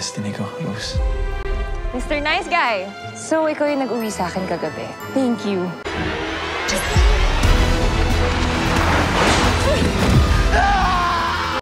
destiny ko, Rose. Mr. Nice Guy! So, ikaw yung nag-uwi sa akin kagabi. Thank you.